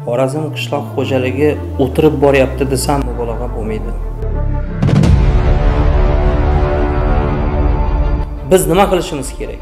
Xorazm qishloq xo'jaligi o'tirib boryapti desam mubolag'a bo'lmaydi. Biz nima qilishimiz kerak?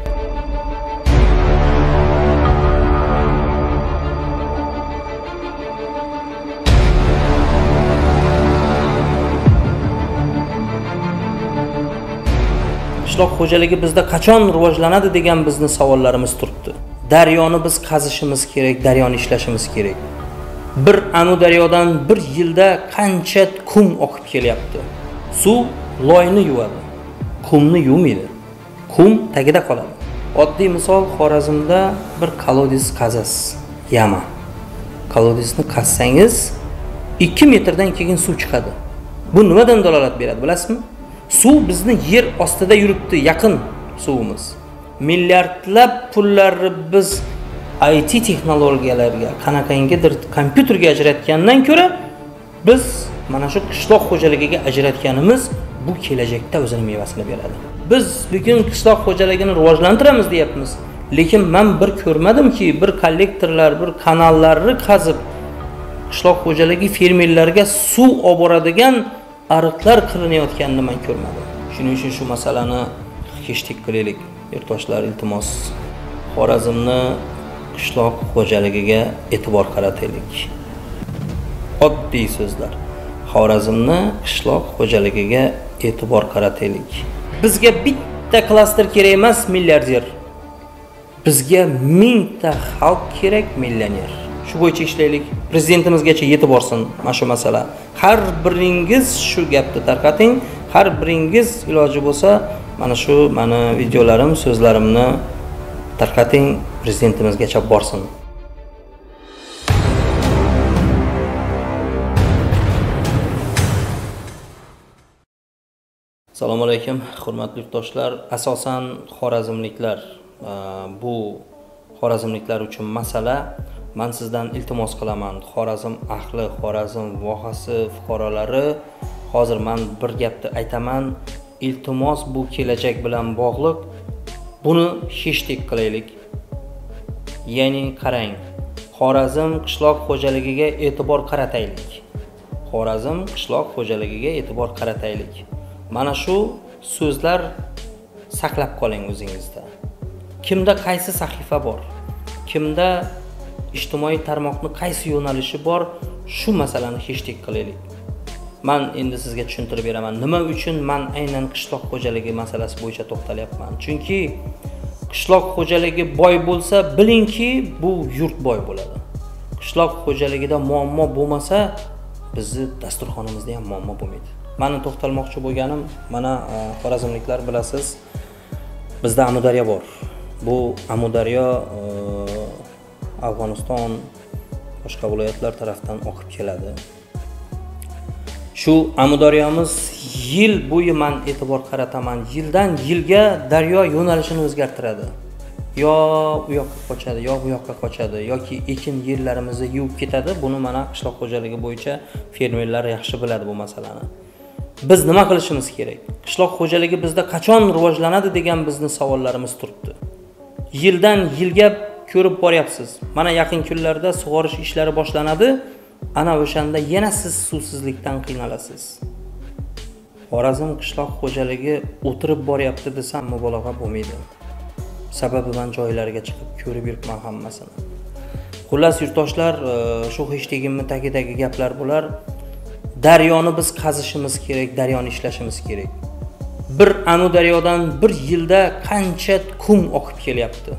Qishloq xo'jaligi bizda qachon rivojlanadi degan bizni savollarimiz turibdi. Daryoni biz qazishimiz kerak, daryoni ishlashimiz kerak. Bir daryodan bir yilda qancha kum oqib kelyapti. Suv loyni yuvadi, kumni yuvmaydi. Kum tagida qoladi. Oddiy misol, Xorazmda bir kolodez qazasiz, yama. Kolodezni qazsangiz 2 metrdan keyin suv chiqadi. Bu nimadan dalolat beradi, bilasizmi? Suv bizni yer ostida yuribdi, yaqin suvimiz. Milliardlab pullarni biz IT texnologiyalarga, qanaqangidir kompyuterga ajratgandan ko'ra, biz mana shu qishloq xo'jaligiga ajratganimiz bu kelajakda o'zining mevasini beradi. Biz bugun qishloq xo'jaligini rivojlantiramiz deyapmiz, lekin men bir ko'rmadimki, bir kollektorlar, bir kanallarni qazib qishloq xo'jaligi fermerlarga suv olib boradigan ariqlar qilinayotganini men ko'rmadim. Shuning uchun shu masalani hashtag qilaylik. Yurtdoshlar, iltimos, Xorazmni qishloq xo'jaligiga e'tibor qarataylik. Oddiy so'zlar. Xorazmni qishloq xo'jaligiga e'tibor qarataylik. Bizga bitta klaster kerak emas, milliarder. Bizga 1000 ta xalq kerak, millioner. Shu bo'yicha ishlaylik. Prezidentimizgacha yetib borsin mana shu masala. Har biringiz shu gapni tarqating, har biringiz iloji bo'lsa mana shu meni videolarim, so'zlarimni tarqating, prezidentimizgacha borsin. Assalomu alaykum, hurmatli yurtdoshlar. Asosan xorazmliklar, bu xorazmliklar uchun masala. Men sizdan iltimos qilaman. Xorazm ahli, Xorazm vohasi fuqarolari, hozir men bir gapni aytaman. Iltimos, bu kelajak bilan bog'liq. Buni hashtag qilaylik. Ya'ni qarang, Xorazm qishloq xo'jaligiga e'tibor qarataylik. Xorazm qishloq xo'jaligiga e'tibor qarataylik. Mana shu so'zlar saqlab qoling o'zingizda. Kimda qaysi sahifa bor? Kimda ijtimoiy tarmoqning qaysi yo'nalishi bor? Shu masalani hashtag qilaylik. Men endi sizga tushuntirib beraman. Nima uchun men aynan qishloq xo'jaligi masalasi bo'yicha to'xtalyapman? Chunki qishloq xo'jaligi boy bo'lsa, bilingki, bu yurt boy bo'ladi. Qishloq xo'jaligida muammo bo'lmasa, bizni dasturxonimizda ham muammo bo'lmaydi. Meni to'xtalmoqchi bo'lganim, mana xorazmliklar bilasiz, bizda Amudaryo bor. Bu Amudaryo Afg'oniston, boshqa viloyatlar tarafdan oqib keladi. Shu Amudaryomiz yil bo'yi men e'tibor qarataman. Yildan yilga daryo yo'nalishini o'zgartiradi. Yo u yoqqa qochadi, yo bu yoqqa qochadi, yoki ekin yerlarimizni yuvib ketadi. Buni mana qishloq xo'jaligi bo'yicha fermerlar yaxshi biladi bu masalani. Biz nima qilishimiz kerak? Qishloq xo'jaligi bizda qachon rivojlanadi degan bizni savollarimiz turibdi. Yildan yilga ko'rib boryapsiz. Mana yaqin kunlarda sug'orish ishlari boshlanadi. Ana o'shanda yana siz suvsizlikdan qiynalasiz. Xorazm qishloq xo'jaligi o'tirib boryapti desam mubolag'a bo'lmaydi. Sababi men joylariga chiqib ko'rib yuribman hammasini. Xullas yurtdoshlar, shu hashtagimning tagidagi gaplar bular. Daryoni biz qazishimiz kerak, daryoni ishlashimiz kerak. Bir daryodan bir yilda qancha kum oqib kelyapti.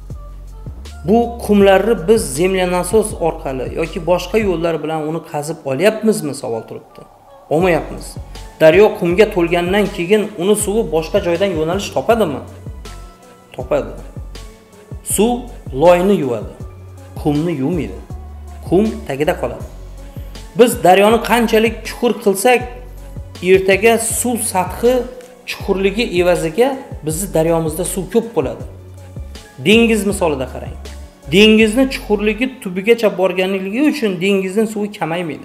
Bu kumlarni biz zemlya nasos orqali yoki boshqa yo'llar bilan uni qazib olyapmizmi savol turibdi. Olmayapmiz. Daryo kumga to'lgandan keyin uni suvi boshqa joydan yo'nalish topadimi? Topadi. Suv loyni yuvadi, kumni yuvmaydi. Kum tagida qoladi. Biz daryoni qanchalik chuqur qilsak, ertaga suv sathi chuqurligi evaziga bizning daryomizda suv ko'p bo'ladi. Dengiz misolida qarang. Dengizni chuqurligi tubigacha borganligi uchun dengizning suvi kamaymaydi.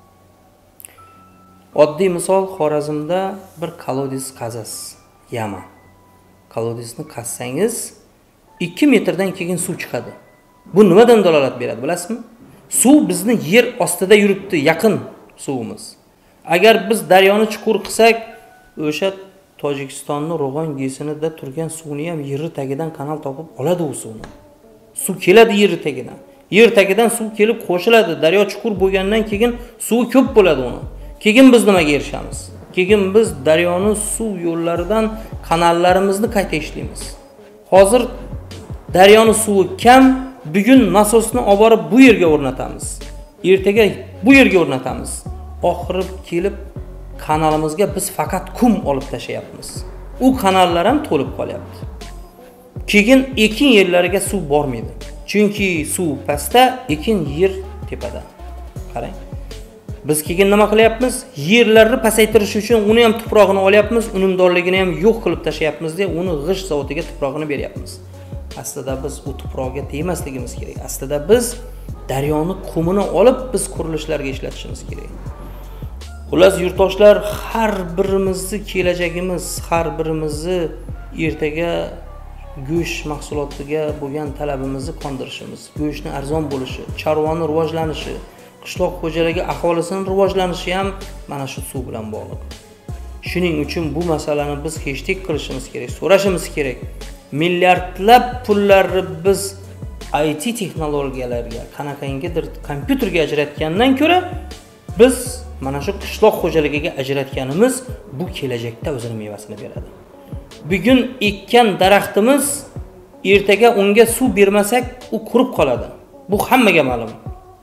Oddiy misol, Xorazmda bir kolodez qazasiz, yama. Kolodezni qazsangiz 2 metrdan keyin suv chiqadi. Bu nimadan dalolat beradi, bilasizmi? Suv bizni yer ostida yuribdi, yaqin suvimiz. Agar biz daryoni chuqur qilsak, o'sha Tojikistonning Ro'g'on gesinida turgan suvni ham yer tagidan kanal topib oladi u suvni. Suv keladi yer tagidan. Yer tagidan suv kelib qo'shiladi. Daryo chuqur bo'lgandan keyin suvi ko'p bo'ladi uni. Keyin biz nimaga erishamiz? Keyin biz daryoni suv yo'llaridan kanallarimizni qayta ishlaymiz. Hozir daryoni suvi kam, bugun nasosni olib borib bu yerga o'rnatamiz. Ertaga bu yerga o'rnatamiz. Oxiri kelib kanalimizga biz faqat kum olib tashlayapmiz. U kanallar ham to'lib qolyapti. Keyin ekin yerlariga suv bormaydi. Chunki suv pastda, ekin yer tepada. Qarang. Biz keyin nima qilyapmiz? Yerlarni pasaytirish uchun uni ham tuprog'ini olyapmiz, unumdorligini ham yo'q qilib tashlayapmiz deb uni g'isht zavodiga tuprog'ini beryapmiz. Aslida biz u tuprog'iga tegmasligimiz kerak. Aslida biz daryoni qumini olib biz qurilishlarga ishlatishimiz kerak. Xullas yurtdoshlar, har birimizni kelajagimiz, har birimizni ertaga go'sht mahsulotiga bo'lgan talabimizni qondirishimiz, go'shtni arzon bo'lishi, chorvaning rivojlanishi, qishloq xo'jaligi aholisining rivojlanishi ham mana shu suv bilan bog'liq. Shuning uchun bu masalani biz hashtag qilishimiz kerak, so'rashimiz kerak. Milliardlab pullarni biz IT texnologiyalarga, qanaqangidir kompyuterga ajratgandan ko'ra biz mana shu qishloq xo'jaligiga ajratganimiz bu kelajakda o'zining mevasini beradi. Bugun ekkan daraxtimiz ertaga unga suv bermasak, u qurib qoladi. Bu hammaga ma'lum.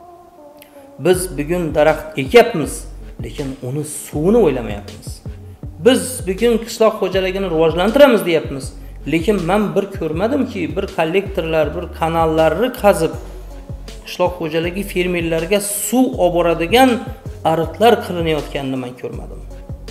Biz bugun daraxt ekyapmiz, lekin uni suvini o'ylamayapmiz. Biz bugun qishloq xo'jaligini rivojlantiramiz deyapmiz, lekin men bir ko'rmadimki, bir kollektorlar, bir kanallarni qazib qishloq xo'jaligi fermerlarga suv olib boradigan ariqlar qilinayotganini men ko'rmadim.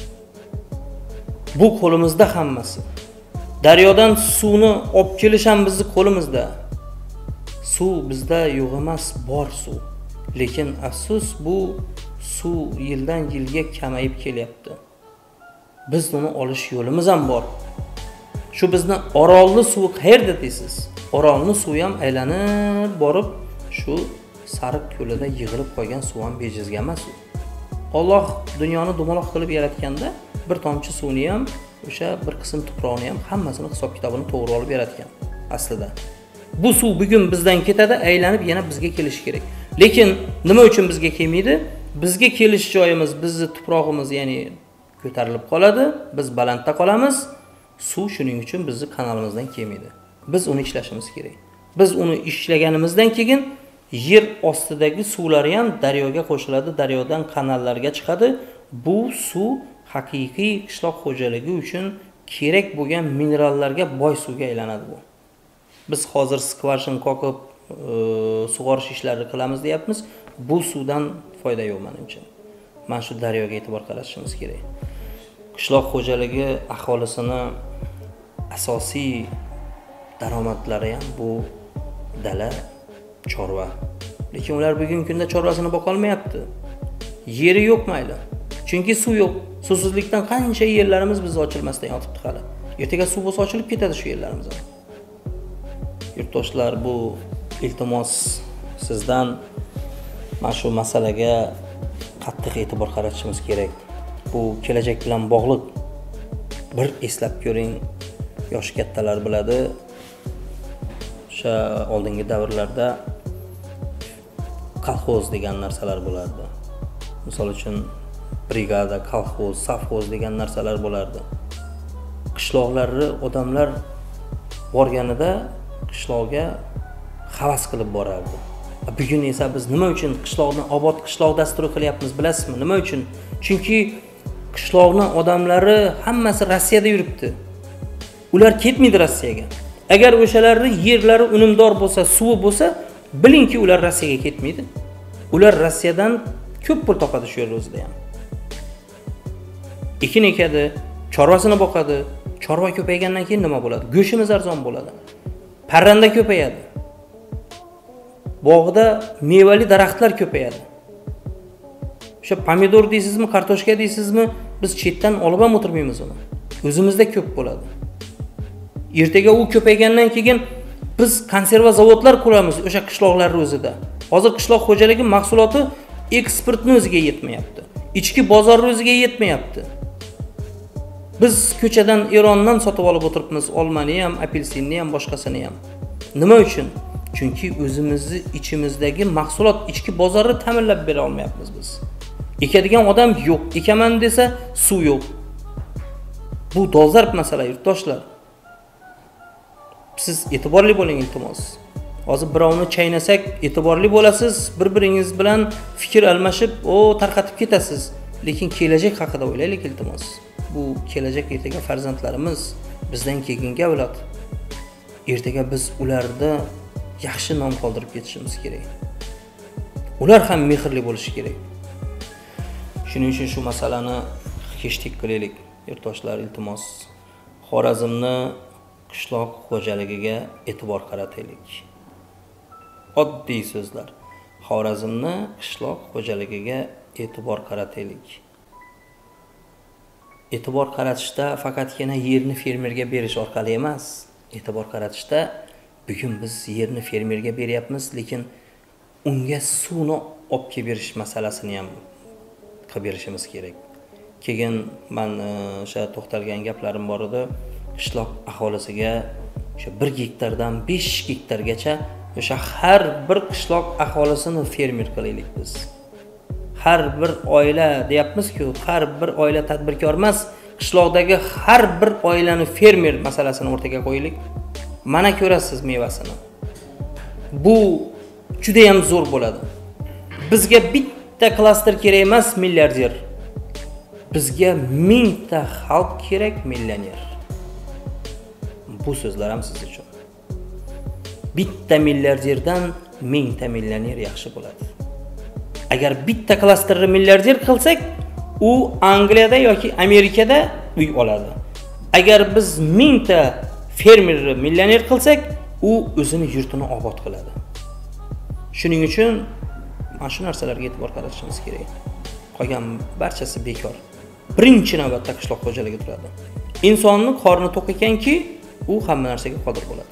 Bu qo'limizda hammasi. Daryodan suvni olib kelish ham bizning qo'limizda. Suv bizda yo'q emas, bor suv. Lekin afsus bu suv yildan yilga kamayib kelyapti. Biz uni olish yo'limiz ham bor. Shu bizni Orolni suvi qayerda deysiz? Orolni suvi ham aylanib borib shu Sariq ko'lida yig'ilib qolgan suv ham bejizga emas. Alloh dunyoni dumaloq qilib yaratganda bir tomchi suvni ham, o'sha bir qism tuproqni ham hammasini hisob kitobini to'g'ri olib yaratgan. Aslida bu suv bugun bizdan ketadi, aylanib yana bizga kelishi kerak. Lekin nima uchun bizga kelmaydi? Bizga kelish joyimiz, bizning tuprog'imiz, ya'ni ko'tarilib qoladi, biz balandda qolamiz. Suv shuning uchun bizning kanalimizdan kelmaydi. Biz uni ishlashimiz kerak. Biz uni ishlaganimizdan keyin yer ostidagi suvlari ham daryoga qo'shiladi, daryodan kanallarga chiqadi. Bu suv haqiqiy qishloq xo'jaligi uchun kerak bo'lgan minerallarga boy suvga aylanadi bu. Biz hozir skvajin qoqib sug'orish ishlarini qilamiz deyapmiz. Bu suvdan foyda yo'q menimcha. Mana shu daryoga e'tibor qaratishimiz kerak. Qishloq xo'jaligi aholisini asosiy daromadlari ham bu dala, chorva. Lekin ular bugungi kunda chorvasini boqa olmayapti. Yeri yo'q mayli. Chunki suv yo'q. Suvsizlikdan qancha yerlarimiz biz ochilmasdan yotibdi hali. Ertaga suv bo'lsa ochilib ketadi shu yerlarimiz ham. Yurtdoshlar, bu iltimos sizdan mana shu masalaga qattiq e'tibor qaratishimiz kerak. Bu kelajak bilan bog'liq. Bir eslab ko'ring, yosh kattalar biladi. O'sha oldingi davrlarda kolxoz degan narsalar bo'lardi. Misol uchun brigada, kolxoz, safxoz degan narsalar bo'lardi. Qishloqlarni odamlar borganida qishloqga havas qilib borardi. Bugun esa biz nima uchun qishloqni obod qishloq dasturi qilyapmiz, bilasizmi? Nima uchun? Chunki qishloqni odamlari hammasi Rossiyada yuribdi. Ular ketmaydi Rossiyaga. Agar o'shalarning yerlari unumdor bo'lsa, suvi bo'lsa, bilingki ular Rossiyaga ketmaydi. Ular Rossiyadan ko'p pul topadi shu yer o'zida ham. Ekin ekadi, chorvasini boqadi. Chorva ko'paygandan keyin nima bo'ladi? Go'shtimiz arzon bo'ladi. Parranda ko'payadi. Bog'da mevali daraxtlar ko'payadi. O'sha pomidor deysizmi, kartoshka deysizmi, biz chetdan olib ham o'tirmaymiz uni. O'zimizda ko'p bo'ladi. Ertaga u ko'paygandan keyin biz konserva zavodlar quramiz o'sha qishloqlar o'zida. Hozir qishloq xo'jaligi mahsuloti eksportni o'ziga yetmayapti. Ichki bozorni o'ziga yetmayapti. Biz ko'chadan Erondan sotib olib o'tiribmiz, olmani ham, apelsinni ham, boshqasini ham. Nima uchun? Chunki o'zimizni ichimizdagi mahsulot ichki bozorni ta'minlab bera olmayapmiz biz. Ekadigan odam yo'q, ekaman desa suv yo'q. Bu dolzarb masala, yurtdoshlar. Siz e'tiborli bo'ling iltimos. Hozir birovni chaynasak e'tiborli bo'lasiz, bir-biringiz bilan fikr almashib, tarqatib ketasiz. Lekin kelajak haqida o'ylaylik iltimos. Bu kelajak ertaga farzandlarimiz, bizdan keyingi avlod. Ertaga biz ularda yaxshi nom qoldirib ketishimiz kerak. Ular ham mehrli bo'lishi kerak. Shuning uchun shu masalani hashtag qilaylik, yurtdoshlar, iltimos. Xorazmni qishloq xo'jaligiga e'tibor qarataylik. Oddiy so'zlar. Xorazmni qishloq xo'jaligiga e'tibor qarataylik. E'tibor qaratishda faqatgina yerni fermerga berish orqali emas. E'tibor qaratishda bugun biz yerni fermerga beryapmiz, lekin unga suvni olib kelib berish masalasini ham qilib berishimiz kerak. Keyin men o'sha to'xtalgan gaplarim bor edi. Qishloq aholisiga o'sha 1 gektardan 5 gektargacha o'sha har bir qishloq aholisini fermer qilaylik biz. Har bir oila deyapmiz-ku, har bir oila tadbirkor emas, qishloqdagi har bir oilani fermer masalasini o'rtaga qo'yaylik. Mana ko'rasiz mevasini. Bu juda ham zo'r bo'ladi. Bizga bitta klaster kerak emas, milliarder. Bizga 1000 ta xalq kerak, millioner. Bu so'zlar ham siz uchun. Bitta milliarderdan 1000 ta millioner yaxshi bo'ladi. Agar bitta klasterni milliarder qilsak, u Angliyada yoki Amerikada uy oladi. Agar biz 1000 ta fermerni millioner qilsak, u o'zini yurtini obod qiladi. Shuning uchun mana shu narsalarga e'tibor qaratishimiz kerak. Qolgan barchasi bekor. Birinchi navbatda qishloq xo'jaligi turadi. Insonning qorni to'q ekanki, u hamma narsaga qodir bo'ladi.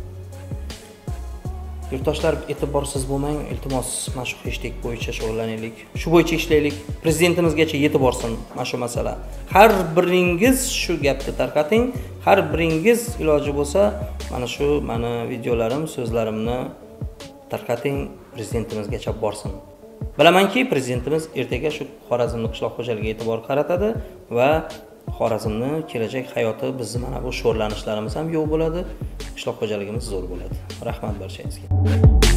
Yurtdoshlar, e'tiborsiz bo'lmang, iltimos, mana shu hashtag bo'yicha shug'ullanaylik. Shu bo'yicha ishlaylik. Prezidentimizgacha yetib borsin mana shu masala. Har biringiz shu gapni tarqating, har biringiz iloji bo'lsa, mana shu meni videolarim, so'zlarimni tarqating, prezidentimizgacha borsin. Bilamanki, prezidentimiz ertaga shu Xorazmni qishloq xo'jaligiga e'tibor qaratadi va Xorazmni kelajak hayoti, bizni mana bu sho'rlanishlarimiz ham yo'q bo'ladi, qishloq xo'jaligimiz zo'r bo'ladi. Rahmat barchangizga.